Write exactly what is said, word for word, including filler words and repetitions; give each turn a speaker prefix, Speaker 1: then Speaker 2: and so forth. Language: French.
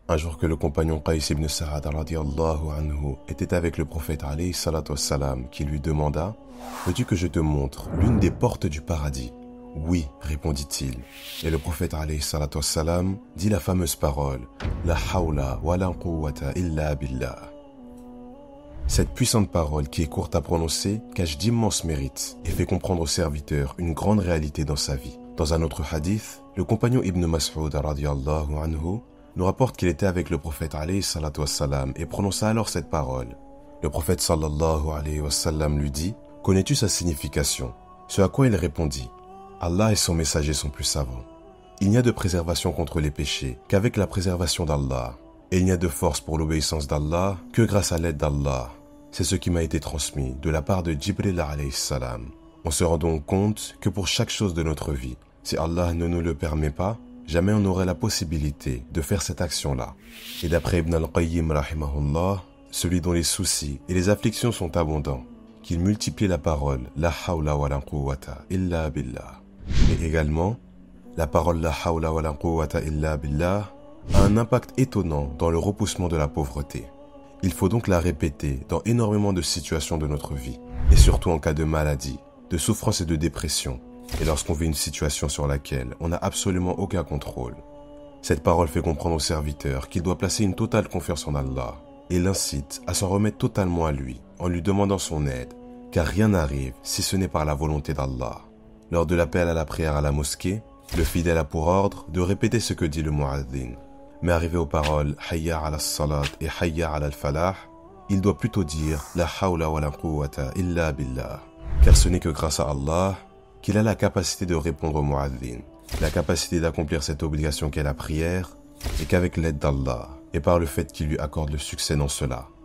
Speaker 1: Un jour que le compagnon Qais ibn Sa'ad radiyallahu anhu était avec le prophète alayhi salatu wassalam, qui lui demanda « Veux-tu que je te montre l'une des portes du paradis ?» « Oui, répondit-il. Et le prophète alayhi salatu wassalam dit la fameuse parole « La hawla wa la quwwata illa billah ». Cette puissante parole, qui est courte à prononcer, cache d'immenses mérites et fait comprendre au serviteur une grande réalité dans sa vie. Dans un autre hadith, le compagnon Ibn Mas'ud radiyallahu anhu nous rapporte qu'il était avec le prophète alayhi salatu wassalam et prononça alors cette parole. Le prophète sallallahu alayhi wa sallam lui dit « Connais-tu sa signification ?» Ce à quoi il répondit « Allah et son messager sont plus savants. Il n'y a de préservation contre les péchés qu'avec la préservation d'Allah. Et il n'y a de force pour l'obéissance d'Allah que grâce à l'aide d'Allah. C'est ce qui m'a été transmis de la part de Jibril alayhi salam. On se rend donc compte que pour chaque chose de notre vie, si Allah ne nous le permet pas, jamais on n'aurait la possibilité de faire cette action-là. Et d'après Ibn al-Qayyim rahimahullah, celui dont les soucis et les afflictions sont abondants, qu'il multiplie la parole « La hawla wa la quwwata illa billah ». Et également, la parole « La hawla wa la quwwata illa billah » a un impact étonnant dans le repoussement de la pauvreté. Il faut donc la répéter dans énormément de situations de notre vie, et surtout en cas de maladie, de souffrance et de dépression, et lorsqu'on vit une situation sur laquelle on n'a absolument aucun contrôle. Cette parole fait comprendre au serviteur qu'il doit placer une totale confiance en Allah, et l'incite à s'en remettre totalement à lui, en lui demandant son aide, car rien n'arrive si ce n'est par la volonté d'Allah. Lors de l'appel à la prière à la mosquée, le fidèle a pour ordre de répéter ce que dit le mu'adhin. Mais arrivé aux paroles « Hayya ala salat » et « Hayya ala al-falah », il doit plutôt dire « La hawla wa la quwwata illa billah » car ce n'est que grâce à Allah qu'il a la capacité de répondre au mu'adhin, la capacité d'accomplir cette obligation qu'est la prière, et qu'avec l'aide d'Allah, et par le fait qu'il lui accorde le succès dans cela,